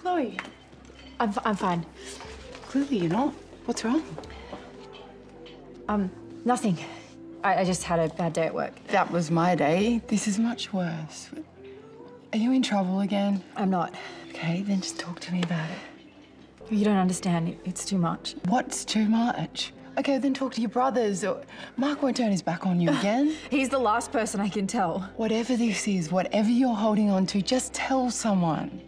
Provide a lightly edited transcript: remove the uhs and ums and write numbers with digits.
Chloe. I'm fine. Clearly you're not. What's wrong? Nothing. I just had a bad day at work. That was my day. This is much worse. Are you in trouble again? I'm not. Okay, then just talk to me about it. You don't understand. It's too much. What's too much? Okay, then talk to your brothers. Or Mark won't turn his back on you again. He's the last person I can tell. Whatever this is, whatever you're holding on to, just tell someone.